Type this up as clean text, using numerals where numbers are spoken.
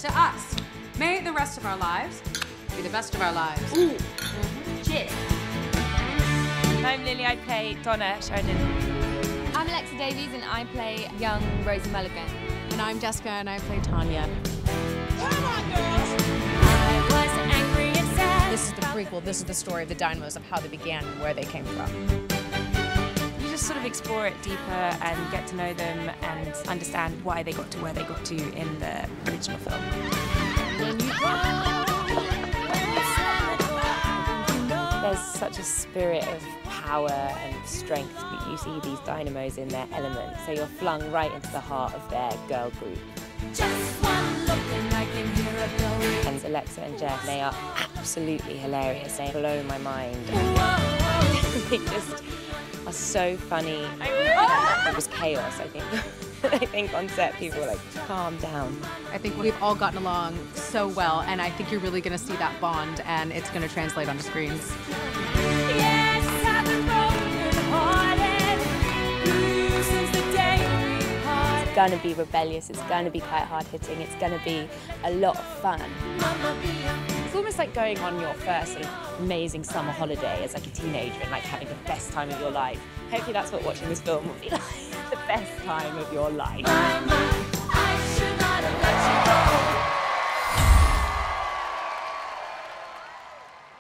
to us. May the rest of our lives be the best of our lives. Ooh. Cheers. I'm Lily, I play Donna Sheridan. I'm Alexa Davies and I play young Rosie Mulligan. And I'm Jessica and I play Tanya. Come on, girls! I was angry and sad. This is the prequel, this is the story of the Dynamos, of how they began and where they came from. You just sort of explore it deeper and get to know them and understand why they got to where they got to in the original film. There's such a spirit of power and strength. You see these dynamos in their element, so you're flung right into the heart of their girl group. Just one look and I can hear a glory. And Alexa and Jess, they are absolutely hilarious. They blow my mind. They just are so funny. It was chaos, I think. I think on set people were like, calm down. I think we've all gotten along so well, and I think you're really going to see that bond, and it's going to translate onto screens. Yes, I've been broken-hearted, blue since the day we parted. It's gonna be rebellious, it's gonna be quite hard-hitting, it's gonna be a lot of fun. It's almost like going on your first sort of amazing summer holiday as like a teenager and like having the best time of your life. Hopefully that's what watching this film will be like, the best time of your life. I should not have let you go.